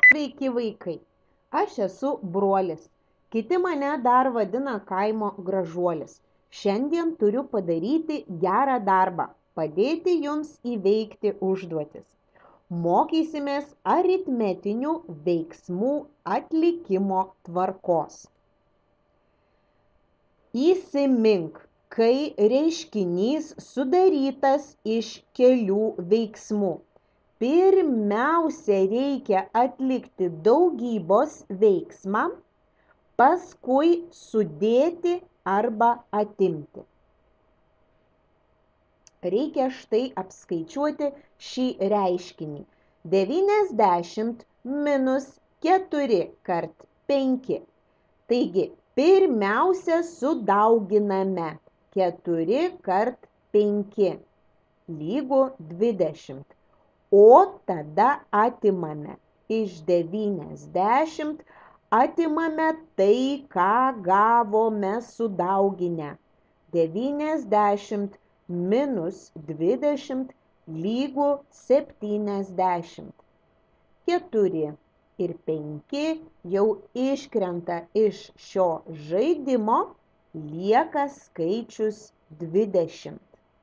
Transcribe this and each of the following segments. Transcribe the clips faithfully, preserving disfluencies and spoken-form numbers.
Sveiki vaikai, aš esu Brolis, kiti mane dar vadina kaimo gražuolis. Šiandien turiu padaryti gerą darbą, padėti jums įveikti užduotis. Mokysimės aritmetinių veiksmų atlikimo tvarkos. Įsimink, kai reiškinys sudarytas iš kelių veiksmų. Pirmiausia reikia atlikti daugybos veiksmą, paskui sudėti arba atimti. Reikia štai apskaičiuoti šį reiškinį. devyniasdešimt minus keturi kart penki. Taigi, pirmiausia sudauginame keturi kart penki lygu dvidešimt. O tada atimame iš devyniasdešimt, atimame tai, ką gavome sudauginę. devyniasdešimt minus dvidešimt lygu septyniasdešimt. keturi ir penki jau iškrenta iš šio žaidimo, lieka skaičius dvidešimt.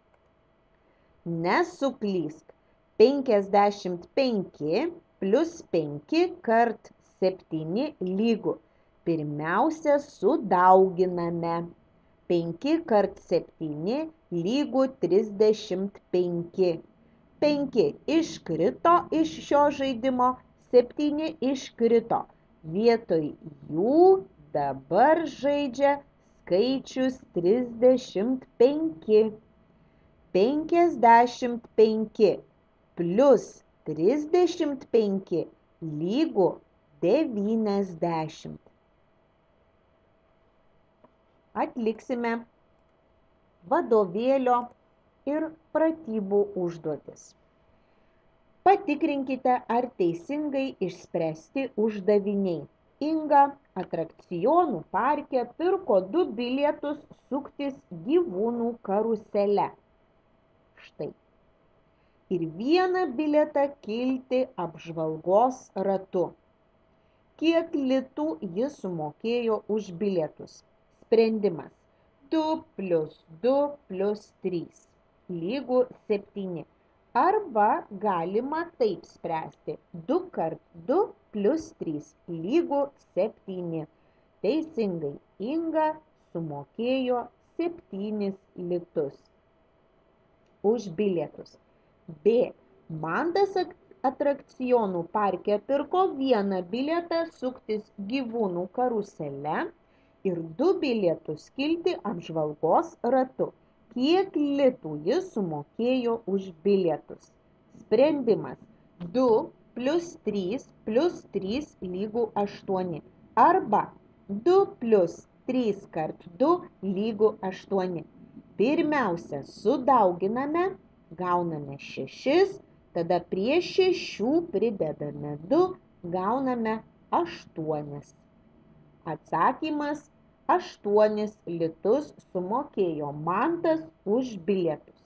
Nesuklysk. penkiasdešimt penki plus penki kart septyni lygu. Pirmiausia sudauginame. penki kart septyni lygu trisdešimt penki. penki iškrito iš šio žaidimo, septyni iškrito. Vietoj jų dabar žaidžia skaičius trisdešimt penki. penkiasdešimt penki plus trisdešimt penki lygu devyniasdešimt. Atliksime vadovėlio ir pratybų užduotis. Patikrinkite, ar teisingai išspręsti uždaviniai. Inga atrakcionų parke pirko du bilietus suktis gyvūnų karusele. Štai. Ir vieną bilietą kilti apžvalgos ratu. Kiek litų jis sumokėjo už bilietus? Sprendimas. du plus du plus trys lygu septyni. Arba galima taip spręsti. du kart du plus trys lygu septyni. Teisingai, Inga sumokėjo septynis litus už bilietus. B. Mantas atrakcionų parke pirko vieną bilietą suktis gyvūnų karusele ir du bilietus kilti apžvalgos ratu. Kiek litų jis sumokėjo už bilietus? Sprendimas. du plus trys plus trys lygu aštuoni. Arba du plus trys kart du lygu aštuoni. Pirmiausia sudauginame, gauname šešis, tada prie šešių pridedame du, gauname aštuonis. Atsakymas: aštuonis litus sumokėjo Mantas už bilietus.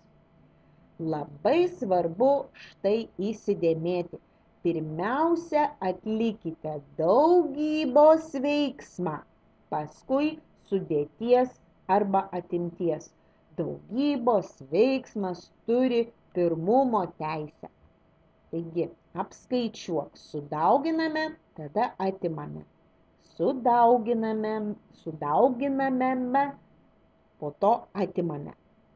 Labai svarbu štai įsidėmėti. Pirmiausia atlikite daugybos veiksmą, paskui sudėties arba atimties. Daugybos veiksmas turi pirmumo teisę. Taigi, apskaičiuok, sudauginame, tada atimame. Sudauginame, sudauginame, po to atimame.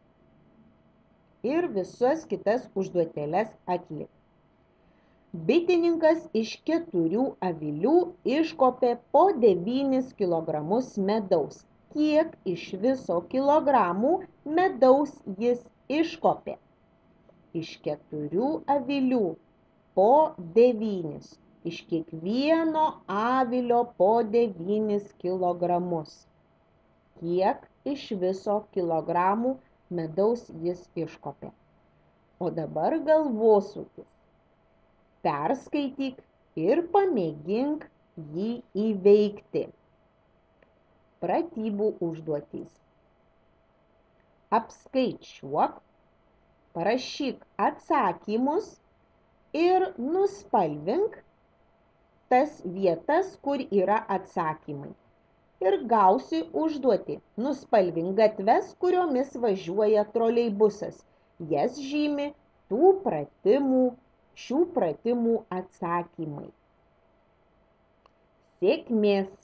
Ir visas kitas užduotėles atlik. Bitininkas iš keturių avilių iškopė po devynis kilogramus medaus. Kiek iš viso kilogramų medaus jis iškopė? Iš keturių avilių po devynis. Iš kiekvieno avilio po devynis kilogramus. Kiek iš viso kilogramų medaus jis iškopė? O dabar galvosūkis. Perskaityk ir pamėgink jį įveikti. Pratybų užduotys. Apskaičiuok, parašyk atsakymus ir nuspalvink tas vietas, kur yra atsakymai. Ir gausi užduotį. Nuspalvink gatves, kuriomis važiuoja troleibusas. Jas žymi tų pratimų, šių pratimų atsakymai. Sėkmės!